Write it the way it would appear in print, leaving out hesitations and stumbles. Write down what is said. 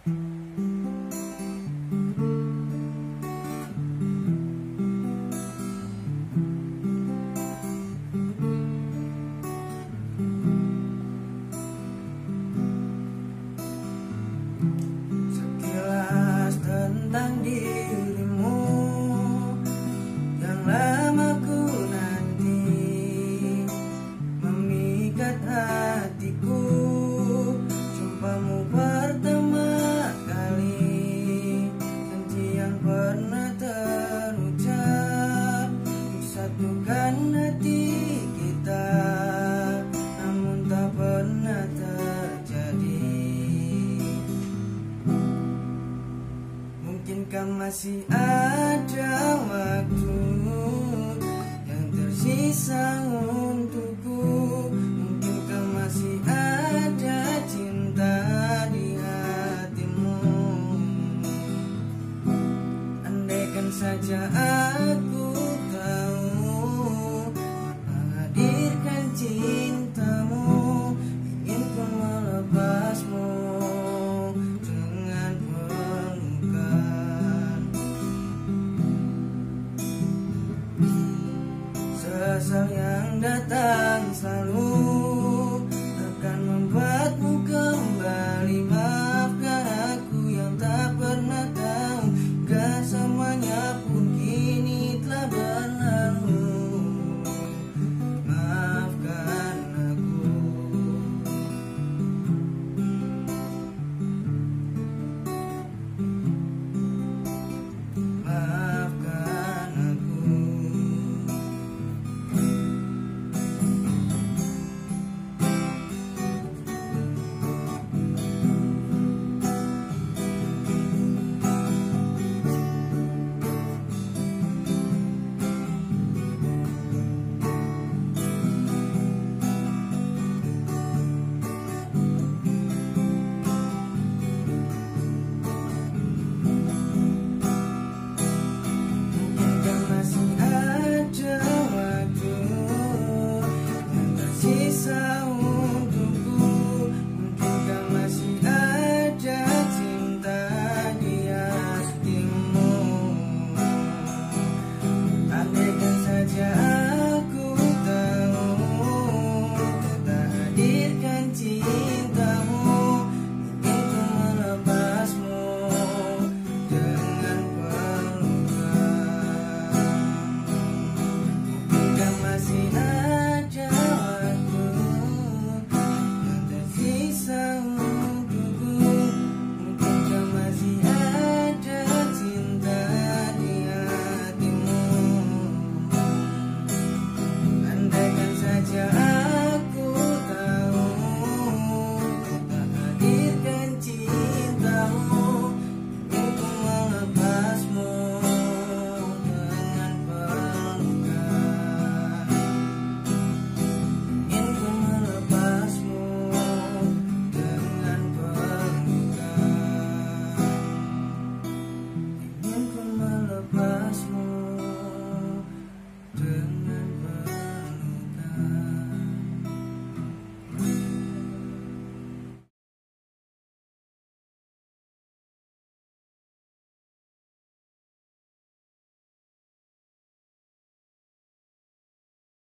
Sekilas tentang dirimu yang lama ku nanti, memikat hatiku. Jumpamu pertama kali, janji yang pernah terucap untuk satukan hati kita, namun tak pernah terjadi. Mungkinkah masih ada waktu yang tersisa untukku? Mungkinkah masih ada cinta di hatimu? Andaikan saja aku tahu menghadirkan cintamu, ingin ku melepasmu dengan pelukan. Sesal yang datang selalu